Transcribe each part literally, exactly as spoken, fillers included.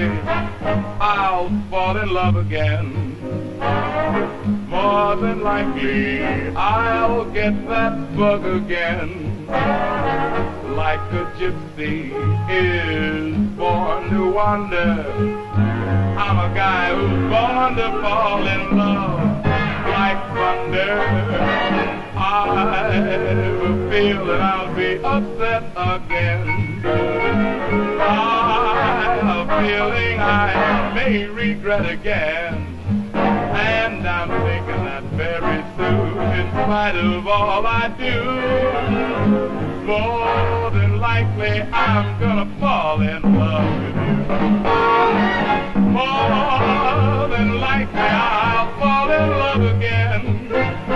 likely I'll fall in love again. More than likely I'll get that bug again. Like a gypsy is born to wander, I'm a guy who's born to fall in love. Like thunder, I will feel that I'll be upset again. I have a feeling I may regret again. And I'm thinking that very soon, in spite of all I do, more than likely I'm gonna fall in love with you. More than likely I'll fall in love again.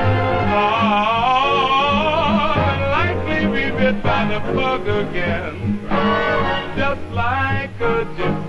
More than likely be bit by the bug again. Just like a gypsy